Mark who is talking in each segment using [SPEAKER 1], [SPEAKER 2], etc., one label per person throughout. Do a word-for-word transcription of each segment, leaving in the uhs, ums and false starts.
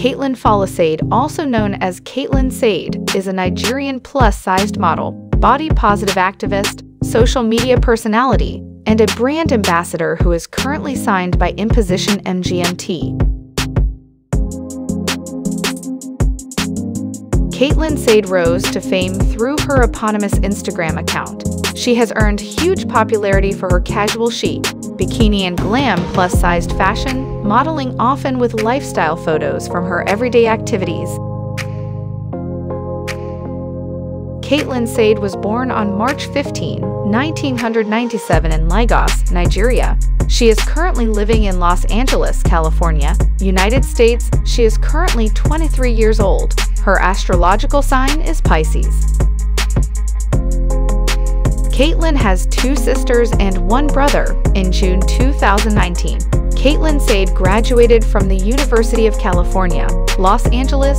[SPEAKER 1] Katelyn Folasade, also known as Katelyn Sade, is a Nigerian plus-sized model, body-positive activist, social media personality, and a brand ambassador who is currently signed by Imposition M G M T. Katelyn Sade rose to fame through her eponymous Instagram account. She has earned huge popularity for her casual chic, bikini and glam plus-sized fashion, modeling often with lifestyle photos from her everyday activities. Katelyn Sade was born on March fifteenth, nineteen ninety-seven in Lagos, Nigeria. She is currently living in Los Angeles, California, United States. She is currently twenty-three years old. Her astrological sign is Pisces. Katelyn has two sisters and one brother. In June two thousand nineteen, Katelyn Sade graduated from the University of California, Los Angeles.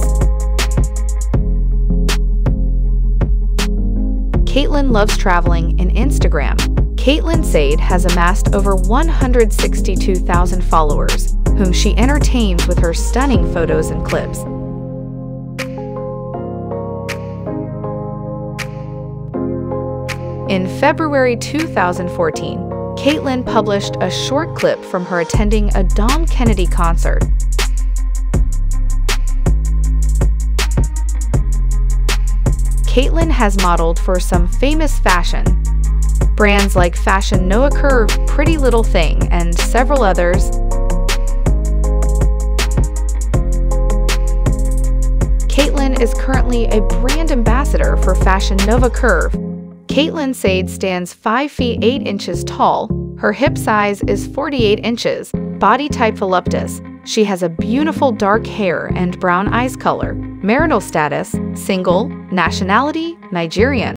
[SPEAKER 1] Katelyn loves traveling and Instagram. Katelyn Sade has amassed over one hundred sixty-two thousand followers, whom she entertains with her stunning photos and clips. In February two thousand fourteen, Katelyn published a short clip from her attending a Dom Kennedy concert. Katelyn has modeled for some famous fashion brands like Fashion Noah Curve, Pretty Little Thing, and several others. Katelyn is currently a brand ambassador for Fashion Nova Curve. Katelyn Sade stands five feet eight inches tall. Her hip size is forty-eight inches. Body type voluptuous. She has a beautiful dark hair and brown eyes color. Marital status: single. Nationality: Nigerian.